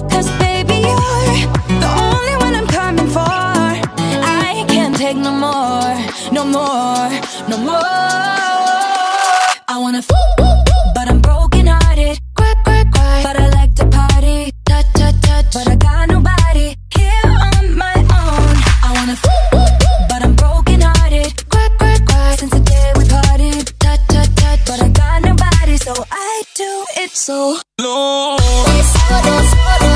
'cause baby, you're the only one I'm coming for. I can't take no more, no more, no more. I wanna but I'm broken hearted. Cry, cry, cry, but I like to party. Touch, touch, touch, but I got nobody here on my own. I wanna but I'm broken hearted. Cry, cry, cry, since the day we parted. Touch, touch, touch, but I got nobody, so I do it so low.